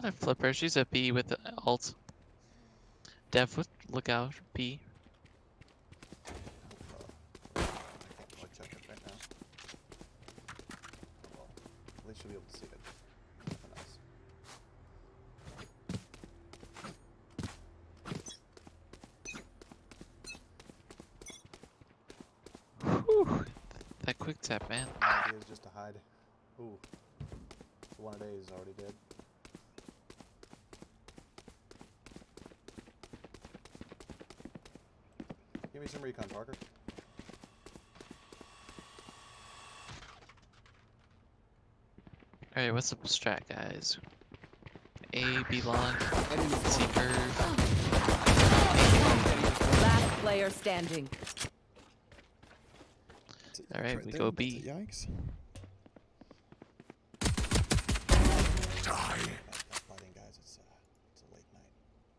Mother flipper, she's a B with the ult. Dev with lookout, B. I can't really check it right now. Well, at least you'll be able to see it. Nice. Whew. That quick tap, man. My idea is just to hide. Ooh. The one a day is already dead. Give me some recon, Parker. Alright, what's the strat, guys? A, B long, C curve. Last player standing. Alright, Right we there. go B. Yikes. Die. Fighting, guys. It's a late night.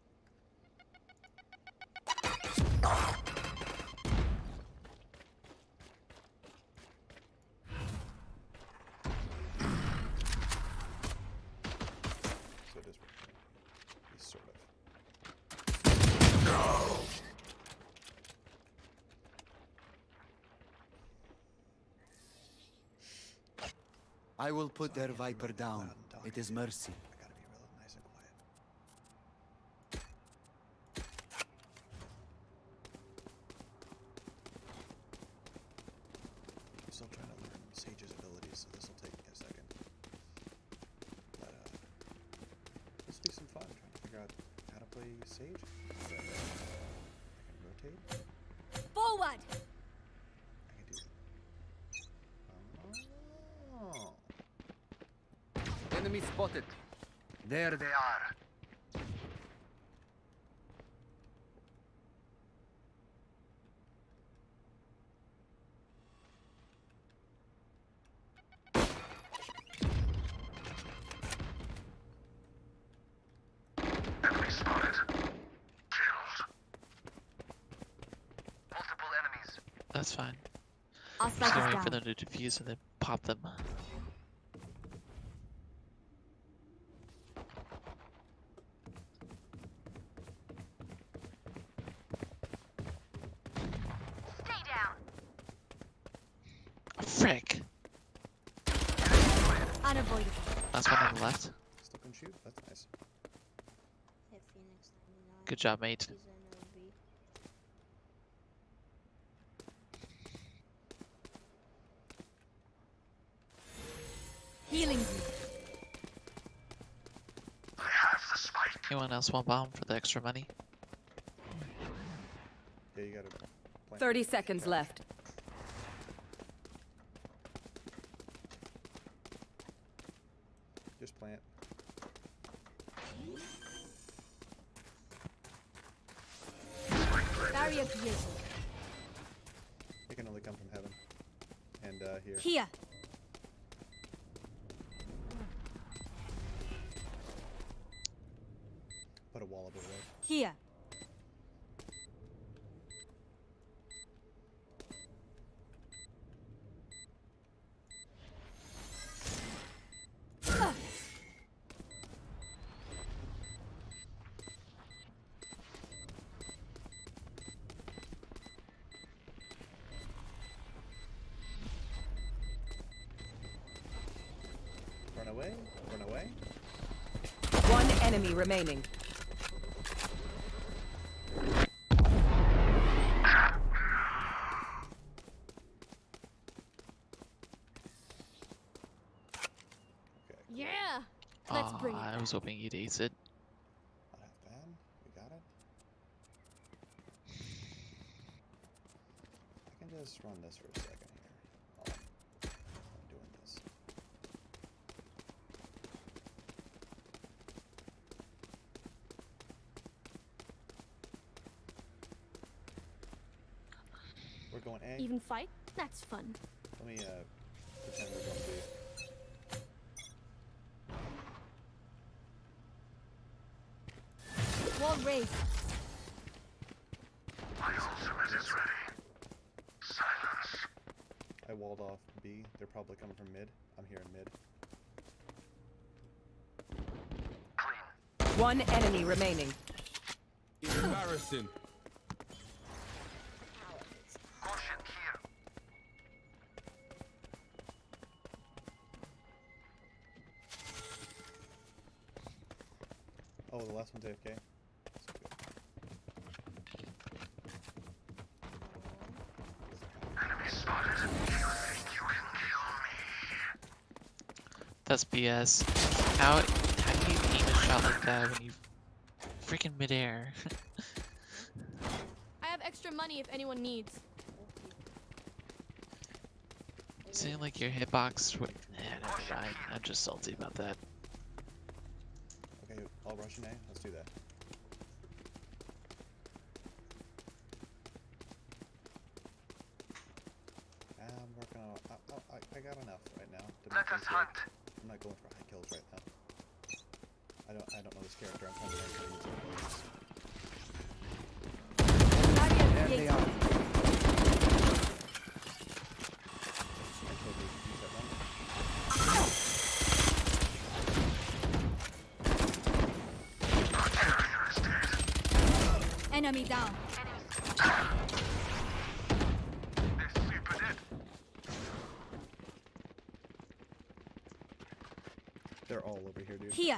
So it is he's sort of. No. I will put their Viper down. It is mercy. I gotta be real nice and quiet. I'm still trying to learn Sage's abilities, so this will take a second. But this will be some fun, trying to figure out how to play Sage. I can rotate. Forward! I can do Oh. Enemy spotted. There they are. Enemy spotted. Killed. Multiple enemies. That's fine. Our Just spike is waiting for down. them to defuse and then pop them. Stay down. Frick! Unavoidable. Last one on the left. Still can shoot? That's nice. Good job, mate. Healing you. I have the spike. Anyone else want bomb for the extra money? Yeah, you gotta plant. 30 seconds left. Just plant. Barrier created. It can only come from heaven. And here. Here. Put a wall of it away. Here. Run away. Run away. One enemy remaining. Okay. Yeah. Let's bring it. I was hoping you'd ace it. Not half bad. We got it. I can just run this for a second here. While I'm doing this. We're going A. Even fight? That's fun. Let me pretend we're going B. Wall raised. My ultimate is ready. Silence. I walled off B. They're probably coming from mid. I'm here in mid. Clean. One enemy remaining. Embarrassing. Caution here. Oh, the last one's AFK. So good. Enemy spotted. You think you can kill me? That's BS. How do you aim a shot like that when you freaking midair? I have extra money if anyone needs. Saying like your hitbox. Nah, never mind. I'm just salty about that. Okay, I'll rush an A. Let's do that. I'm working on. I got enough right now. To Let make us things good. hunt. I'm not going for high kills right now. I don't know this character. I'm trying to learn how to use abilities. Barrier There they created. are. I killed you. Use that one. Enemy down. They're super dead. They're all over here, dude. Here.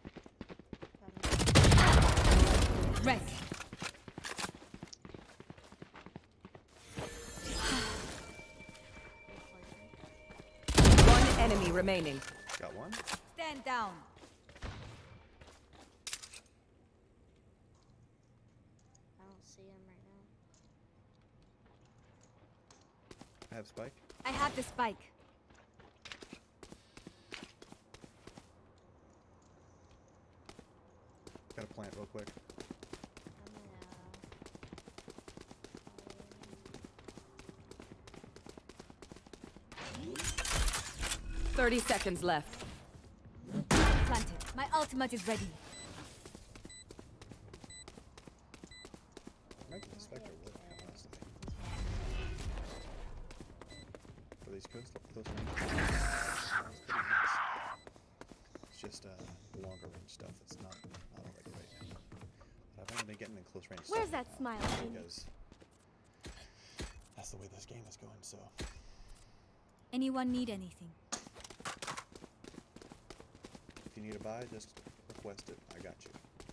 Wreck. One enemy remaining. Got one. Stand down. I don't see him right now. I have spike. I have the spike. Gotta plant real quick. I'm gonna. 30 seconds left. Planted. My ultimate is ready. Making the Spectre work, honestly. For these close range. It's pretty nice. It's just the longer range stuff that's not already right now. But I've only been getting in close range Where's stuff that now smile, Amy? because that's the way this game is going, so Anyone need anything? if you need a buy, just request it. I got you.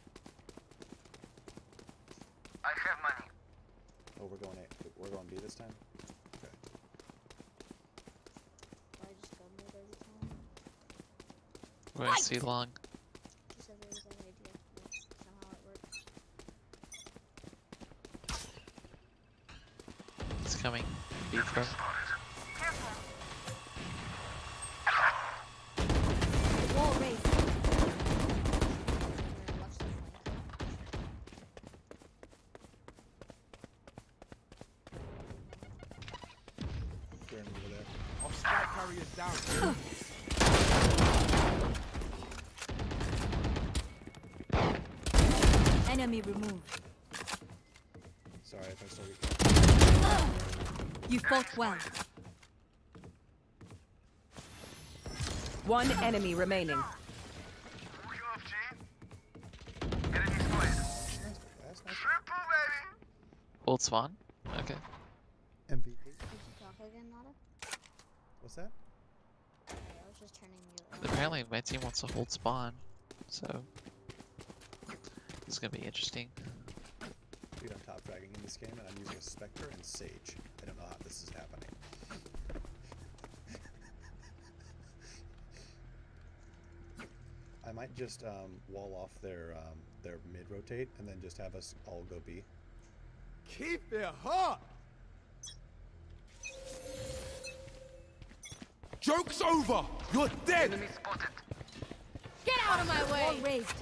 I have money. Oh, we're going B this time? Okay. I just go mid every time. We're gonna see long. Just a really bad idea. But somehow it works. It's coming. B throw. Wall raised. Watch the flank. We're in over there. Our spike carrier's down. Enemy removed. Sorry if I saw you. You fought well. One enemy remaining. We off, G. Enemy spotted. That's nice. Triple, baby. Hold spawn. Okay. MVP. Did you talk again, Nada? What's that? Okay, I was just turning you on. Apparently my team wants to hold spawn, so this is gonna be interesting. Dude, I'm top fragging in this game, and I'm using a Spectre and Sage. I don't know how this is happening. I might just wall off their mid rotate, and then just have us all go B. Keep it hot. Joke's over. You're dead. Enemy spotted. Get out of my way. Wall raised.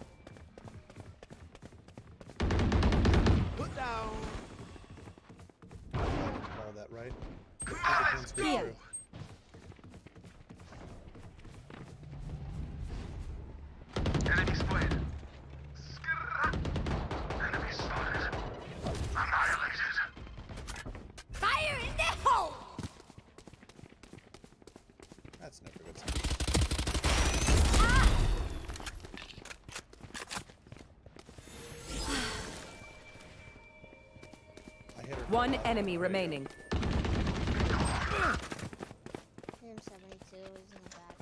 Put down. All that right. Let's Go. Here. Enemy spotted. Skrrr. Enemy spotted. Annihilated. Fire in the hole. That's never a good sign. One enemy remaining. Him 72 is in the back.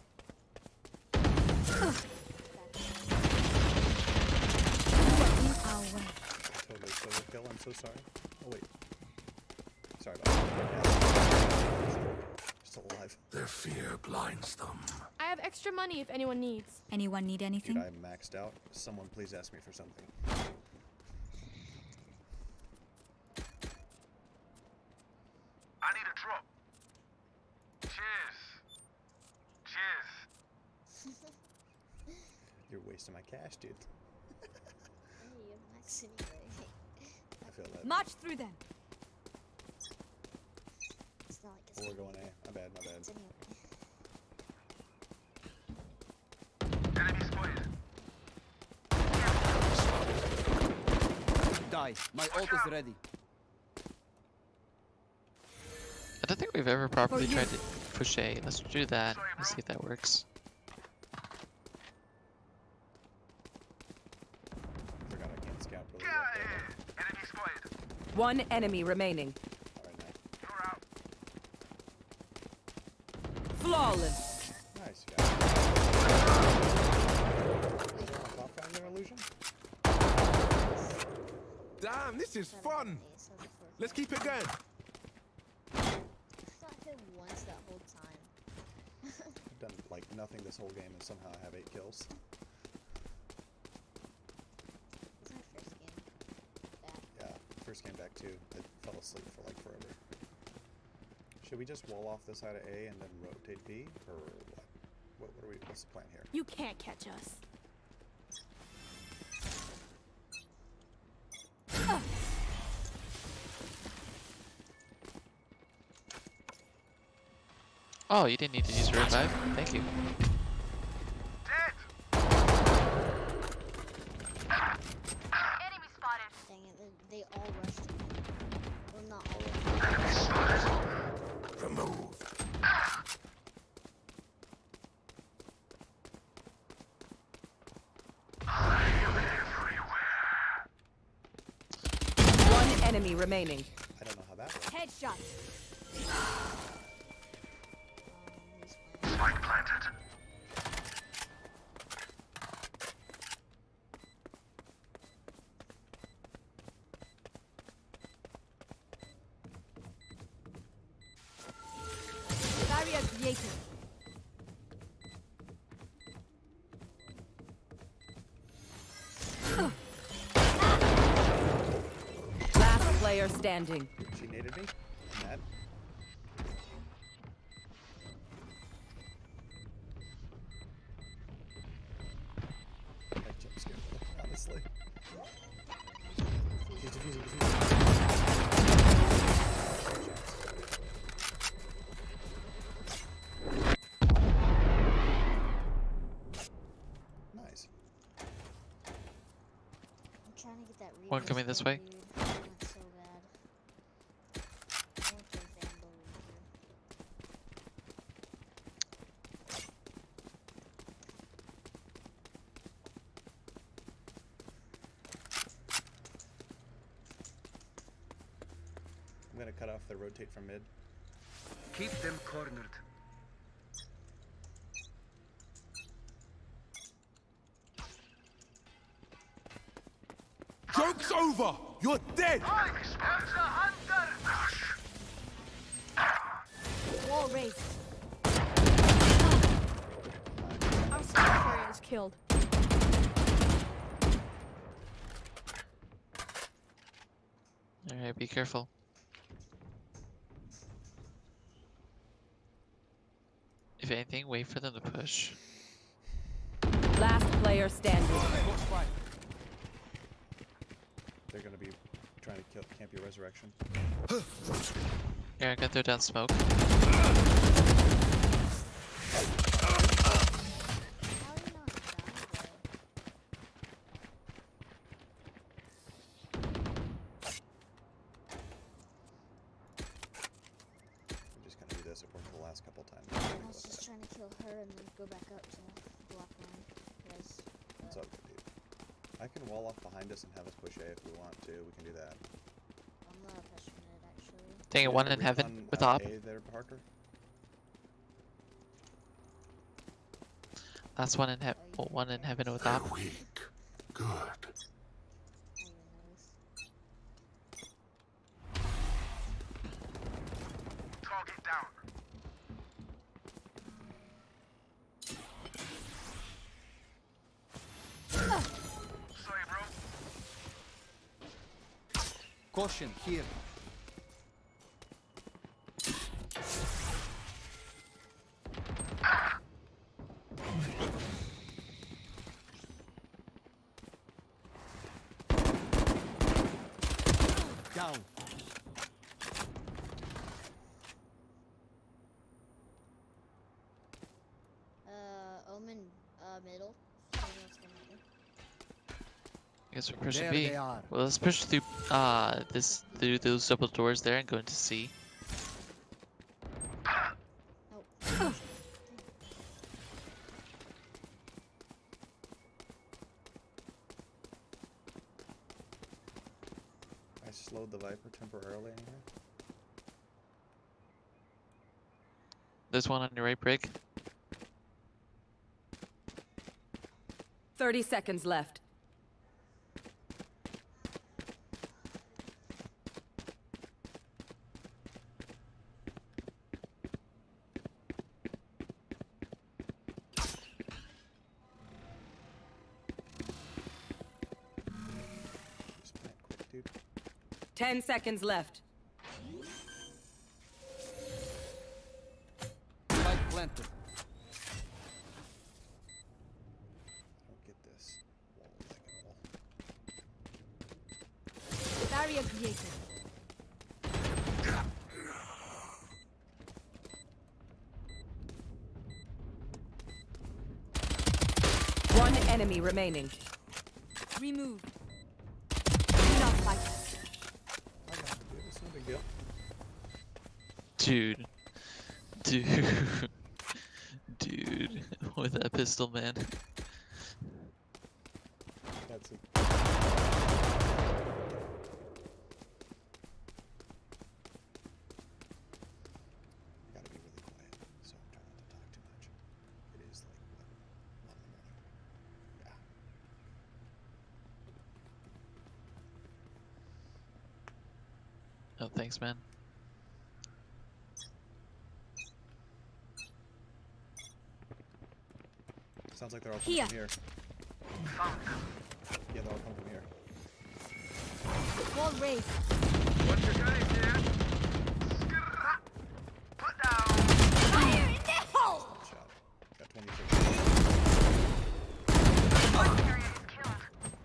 Our way. Totally stole the kill. I'm so sorry. Oh wait. Sorry about that. Still alive. Their fear blinds them. I have extra money if anyone needs. Anyone need anything? Dude, I'm maxed out. Someone please ask me for something. I need a drop. Cheers. Cheers. You're wasting my cash, dude. Hey, you're max anyway. I feel that. March through them. It's not like it's Oh, we're going A. My bad, my bad. it's anyway. Enemy spotted. Die. My ult is ready. I don't think we've ever properly tried to push A. Let's do that. Let's see if that works. Forgot I can't scout really Get out of well. here. Enemy spotted. One enemy remaining. Alright, nice. You're out. Flawless. Nice, guys. Is there a top guy in their illusion? Damn, this is fun. Let's keep it going. I thought I hit once that whole time. I've done like nothing this whole game and somehow I have 8 kills. It's my first game back. Yeah, first game back too. I fell asleep for like forever. Should we just wall off the side of A and then rotate B, or what? What are we? What's the plan here? You can't catch us. Oh, you didn't need to use a revive? Thank you. Dead. Enemy spotted. Dang it, they all rushed me. Well, not all of Enemy spotted. Remove. I am everywhere. One enemy remaining. I don't know how that works. Headshot. he's playing. Spike planted. Barrier created. Last player standing. She naded me. I'm mad. I jump scared, honestly. He's defusing, defusing. Nice. I'm trying to get that One coming this way. dude. I want so bad. I want the Vandal Reaper. I'm gonna cut off the rotate from mid. Keep them cornered. Joke's over. You're dead. I'm a hunter. Wall raised. Our spike carrier is killed. Alright, be careful. If anything, wait for them to push. Last player standing. They're gonna be trying to camp your resurrection. Yeah, I got throw down smoke. How are you not down though? I'm just gonna do this. It worked the last couple times. I was just trying to kill her and then go back up to block line. Because It's all good, dude. I can wall off behind us and have us push A if we want to. We can do that. I'm not pushing it. Dang it, one in heaven with op. A there, Parker. That's one in heaven. Well, one in heaven with op. Weak. Good. Target down. Sorry, bro. Caution, here. Down. Omen, middle. I don't know what's gonna happen. I guess we're pushing There B. they are. Well, let's push through through those double doors there and go into C. Oh. I slowed the Viper temporarily in here. There's one on your right, Brig. 30 seconds left. Just plant quick, dude. 10 seconds left. Spike planted. Don't get this wall like at all. Barrier created. One enemy remaining. Removed. Enough fight. I got it, dude. It's no big deal. Dude. Dude. With that pistol, man. That's it. I gotta be really quiet, so I'm trying not to talk too much. It is like, what, 1 in the morning? Yeah. Oh, thanks, man. Sounds like they're all coming from here. Yeah, they're all coming from here. Wall raised. What's your guys there? Put down. Fire in the hole! Shot. Got 26. Area is killed.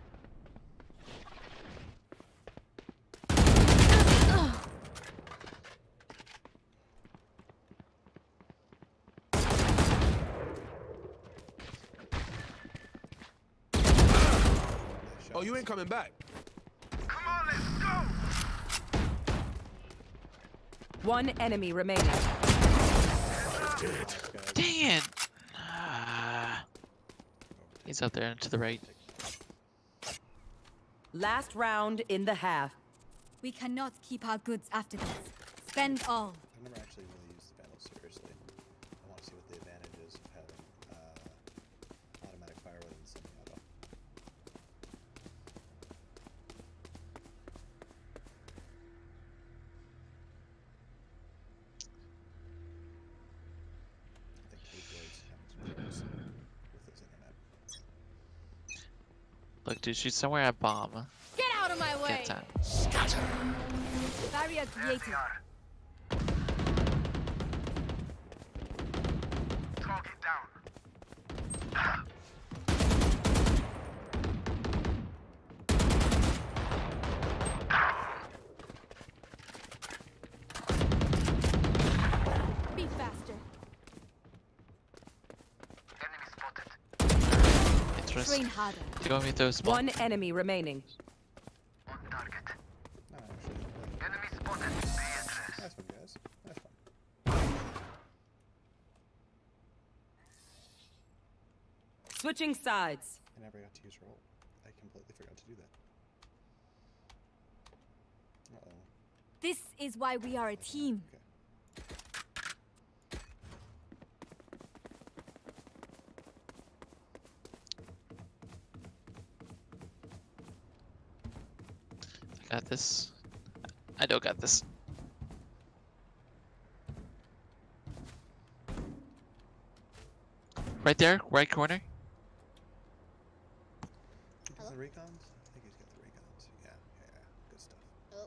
Oh, you ain't coming back. Come on, let's go. One enemy remaining. Dead. Dang it! Ah. He's up there and to the right. Last round in the half. We cannot keep our goods after this. Spend all. I've never actually really used the Vandal seriously. I want to see what the advantage is of having automatic fire within semi-auto. I think Keyblades having some troubles with his internet. Look, dude, she's somewhere at bomb. Get out of my way! Get time. Barrier created. Target down. Be faster. Enemy spotted. Interesting. Train harder. Do you want me to throw a smoke? One enemy remaining. On target. No, actually. Enemy spotted. Be addressed. Nice one, guys. Nice one. Switching sides. I never got to use roll. I completely forgot to do that. Uh-oh. This is why we are a team. I got this. I don't got this. Right there, right corner. Hello? The recons? I think he's got the recons. Yeah. Good stuff. Oh.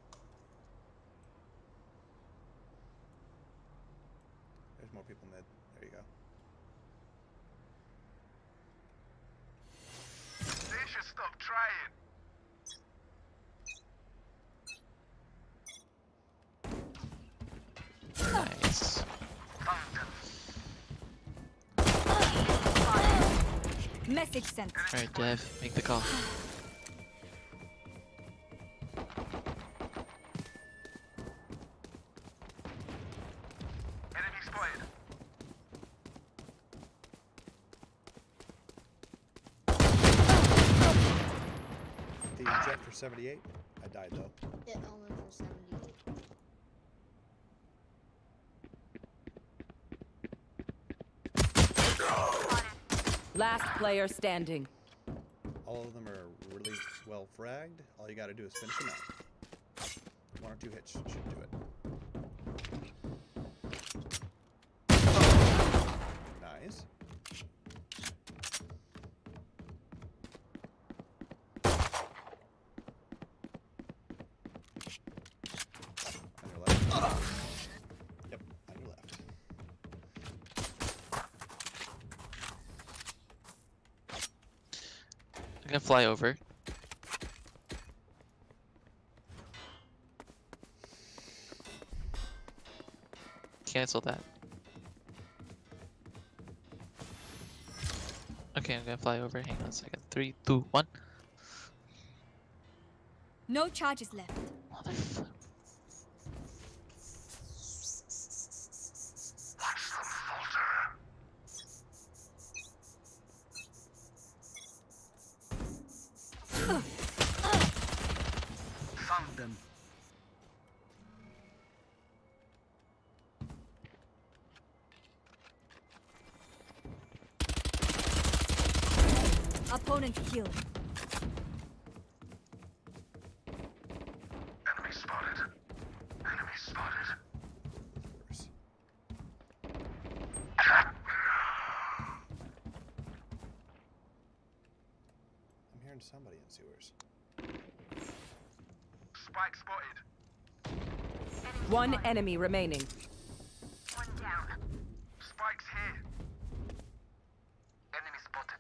There's more people mid. There you go. They should stop trying. Nice. Message sent. Alright, Dev, make the call. Enemy spotted. The jet for 78. I died though. Hit only for 78. Last player standing. All of them are really well fragged. All you gotta do is finish them out. 1 or 2 hits should do it. Nice. On your left. Yep, on your left. I'm gonna fly over. Cancel that. Okay, I'm gonna fly over. Hang on a second. 3, 2, 1. No charges left. Motherfucker. Watch them falter. Found them. Opponent killed. Enemy spotted. Enemy spotted. Worse. I'm hearing somebody in sewers. Spike spotted. One enemy remaining. One down. Spike's here. Enemy spotted.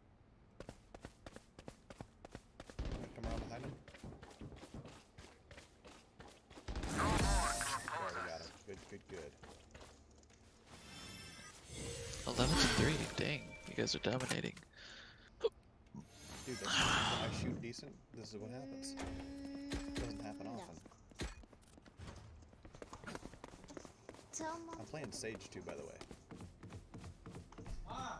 Come around behind him. No more to There, oppose we got us. him. Good. 11 to 3. Dang, you guys are dominating. Dude, that's, I shoot decent. This is what happens. Doesn't happen No. often. Tell Mom. I'm playing Sage too, by the way. Yeah.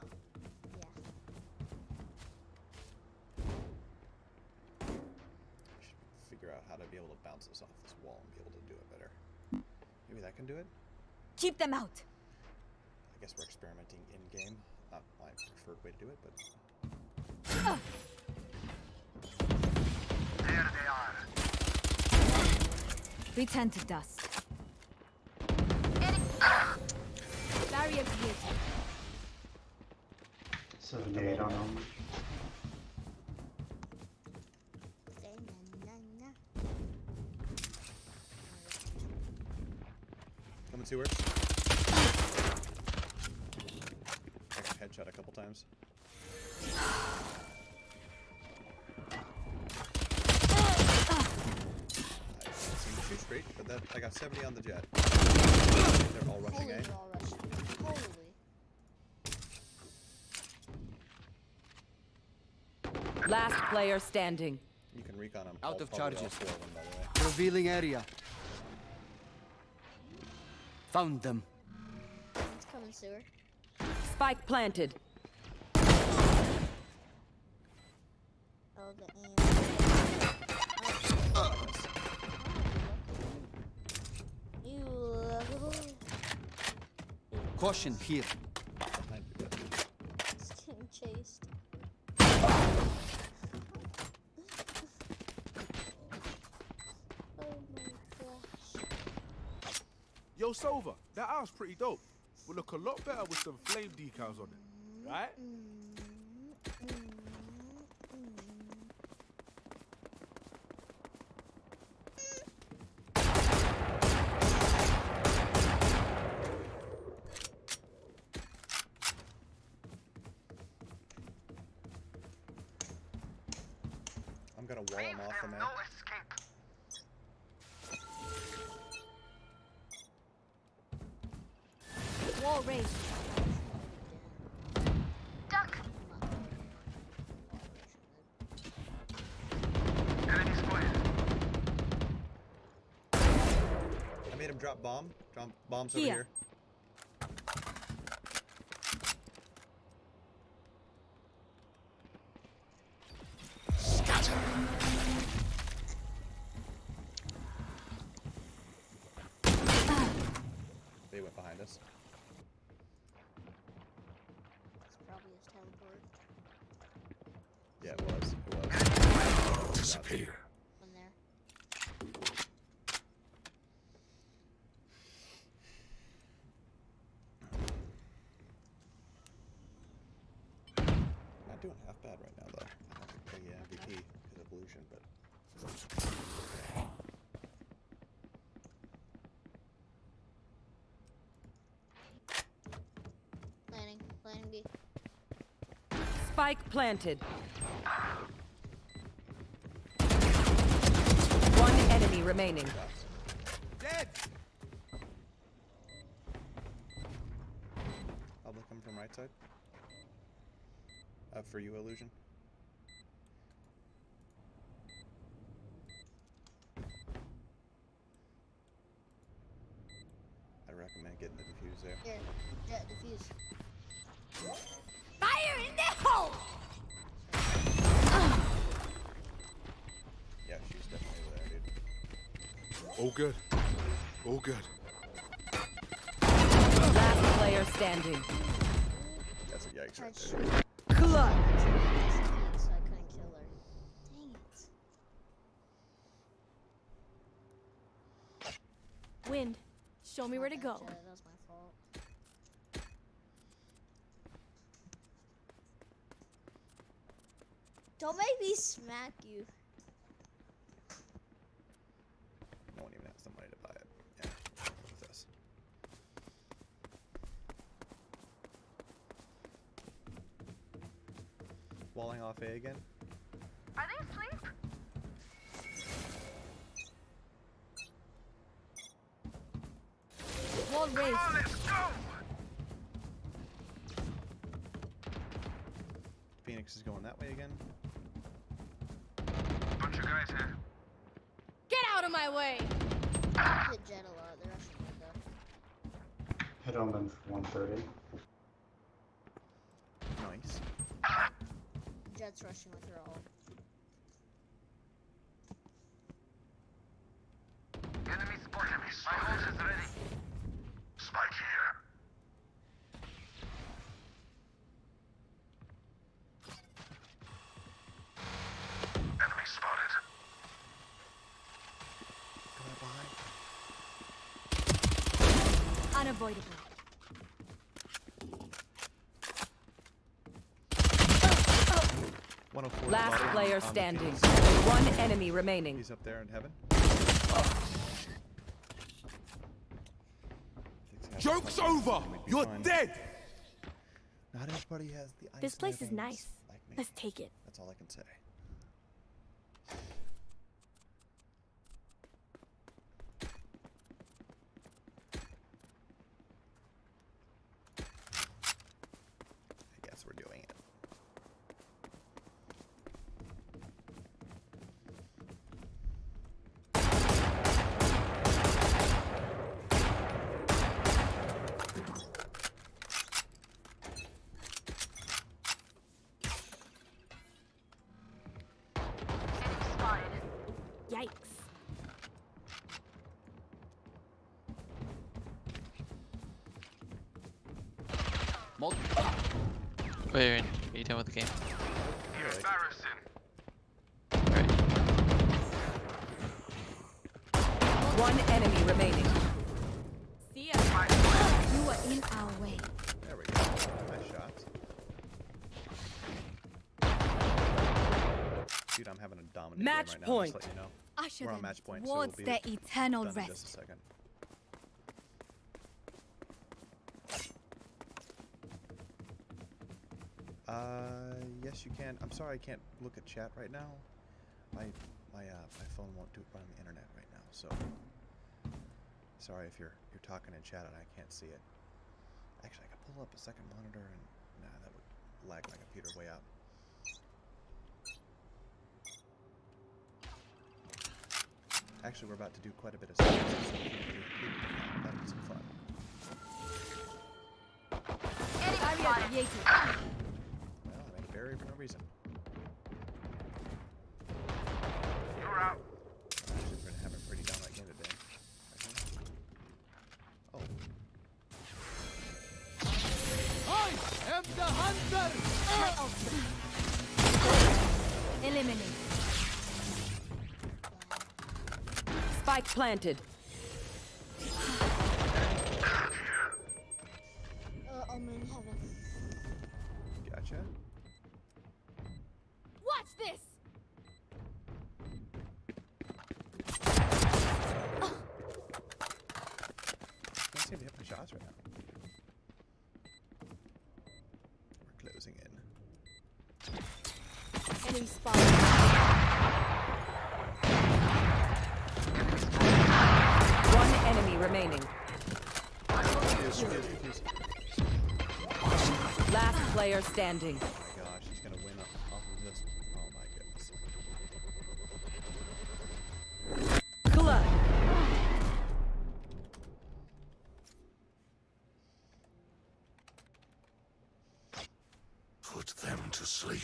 I should figure out how to be able to bounce this off this wall and be able to do it better. Maybe that can do it? Keep them out. I guess we're experimenting in-game. Not my preferred way to do it, but... There they are. Return to dust. Barrier created. 78 on them. Say na. Come and see where. I got headshot a couple times. I can't seem to shoot straight, but that I got 70 on the jet. They're all rushing, Holy, eh? they're all rushing. Holy. Last player standing. You can recon them. Out of probably all charges. 4 of them, by the way. Revealing area. Found them. It's coming sewer. Spike planted. Oh, the aim. Caution here. Behind you, buddy. It's getting chased. Oh my gosh. Yo, Sova, that house pretty dope. Will look a lot better with some flame decals on it, right? I'm gonna wall him off the man. Wall raised. Duck. I made him drop bomb. Drop bombs over Here. here. They went behind us. It's probably his teleport. Yeah, it was. It was. Disappear. One there. Not doing half bad right now, though. I have to play MVP because of evolution, but. Planning. Planning B. Spike planted. One enemy remaining. Dead! Public coming from right side. For you, illusion. I recommend getting the defuse there. Here. Jet defuse. Fire in the hole! Yeah, she's definitely over there, dude. All good. All good. Last player standing. That's a yikes right Touch. there. Clutch. So I couldn't kill her. Dang it. Wind. Show me where to My go. bad, Jet, that was my fault. Don't make me smack you. No one even has the money to buy it. Yeah, with us. Walling off A again. Are they asleep? Wall raised. Come on, let's go! Phoenix is going that way again. Bunch of guys here. Get out of my way! Hit Jet a lot. They're rushing window. Hit on them for 130. Nice. Jet's rushing with her ult. Enemy spotted. My ult is ready. Spike here. Enemy spotted. Go behind. Unavoidable. Last player standing. One enemy remaining. He's up there in heaven. Joke's over! You're dead! Not everybody has the ice This in place their is veins nice. like me. Let's take it. That's all I can say. I guess we're doing it. Wait, are you done with the game? Embarrassing. Alright. One enemy remaining. See ya. You are in our way. There we go. Nice shots. Dude, I'm having a dominant Match game right now. point. Just let you know. Usher We're on them match point, so towards we'll be their eternal done in just a rest. second. Yes, you can. I'm sorry I can't look at chat right now. My phone won't run the internet right now, so sorry if you're talking in chat and I can't see it. Actually, I could pull up a second monitor and nah, that would lag my computer way out. Actually, we're about to do quite a bit of stuff, so that'll be some fun. Barrier created. Well, I made a barrier for no reason. You're out. Actually, we're gonna have a pretty downright game today. Oh. I am the hunter! Eliminate. Spike planted. I'm in heaven. Gotcha. Watch this. Can't seem to hit my shots right now. We're closing in. Enemy spotted. One enemy remaining. Confused. Last player standing. Oh my gosh, he's gonna win off of this. Oh my goodness. Clutch. Put them to sleep.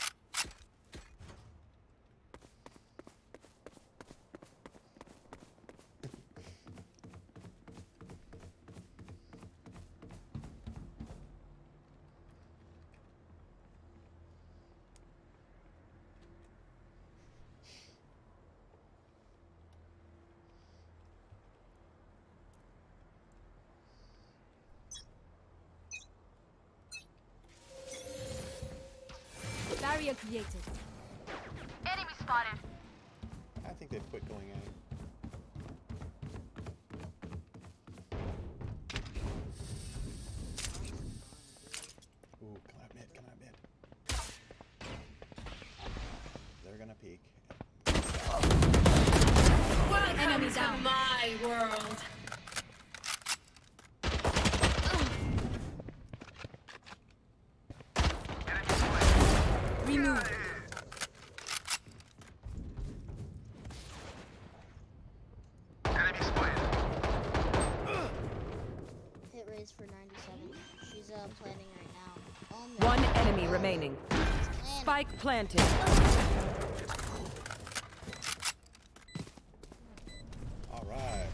Barrier created. Enemy spotted. I think they've quit going at it. Ooh, come out mid, come out mid. They're gonna peek. Enemy down. My world. Remove. Enemy spotted. Hit raise for 97. She's planning right now. Oh no. One enemy remaining. Planning. Spike planted. All right.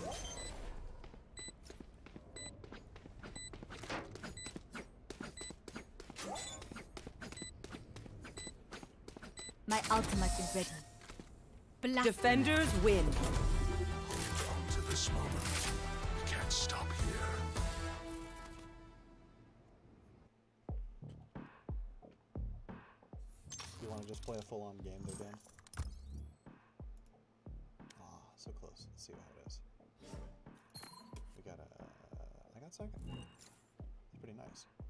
My ultimate is ready. Blast. Defenders win. To this moment. Can't stop here. You want to just play a full-on game though, Dan? Ah, so close. Let's see how it is. We got a... I got second. It's pretty nice.